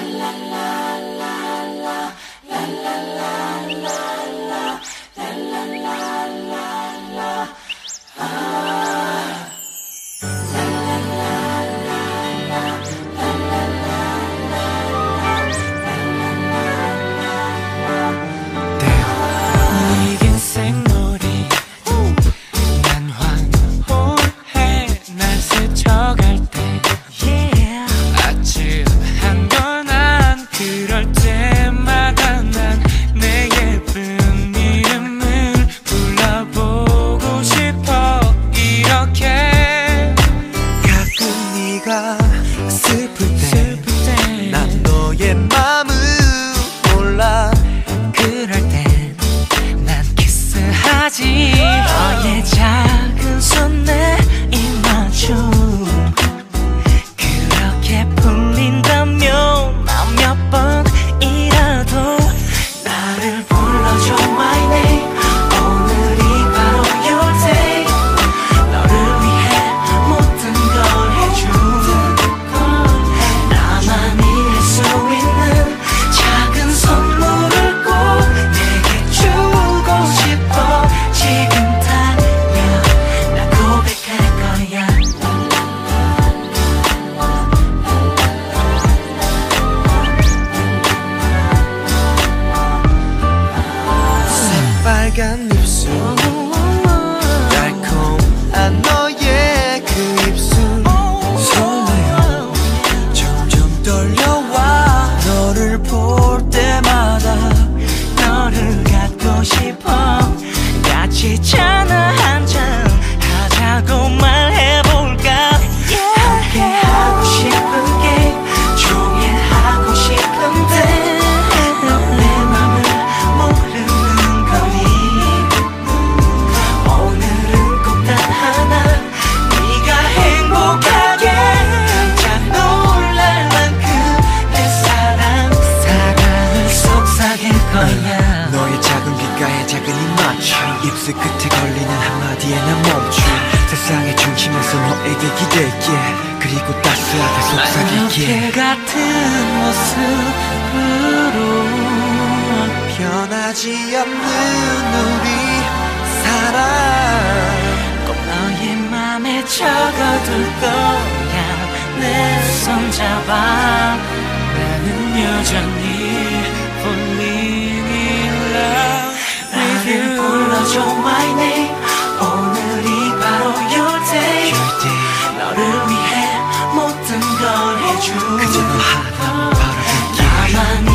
슬플 때 난 너의 맘을 몰라. 그럴 땐 난 키스하지. 너의 작은 손 내입맞춤 그렇게 풀린다면 난 몇 번이라도 나를 불러줘 my name. 오늘이 바로 your day. 너를 위해 모든 걸 해준 나만이 할 수 있는 작은 선물을 꼭 내게 주고 싶어. 지금 달려 나 고백할 거야. 새빨간 입술 달콤한 너의 그 입술 설레요. 점점 떨려와 너를 볼 때마다. 너를 갖고 싶어. 같이 차나 한잔 하자고 말해볼까. 함께 하고 싶은 게 종일 하고 싶은데 내 맘을 모르는 거니. 오늘은 꼭 단 하나 네가 행복하게 깜짝 놀랄 만큼 내 사랑을 속삭일 거야. 너의 작은 귓가에 작은 입맞춤 입술 끝에 걸리는 한마디에 난 멈춤. 세상의 중심에서 너에게 기댈게. 그리고 따스하게 속삭일게. 만약에 같은 모습으로 변하지 않는 우리 사랑 꼭 너의 맘에 적어둘 거야. 내 손 잡아. 나는 여전히 falling in love with you. 불러줘 my name. 오늘이 바로 your day. 너를 위해 모든 걸 해줄 그저 너 하나만 바라볼게. 나만이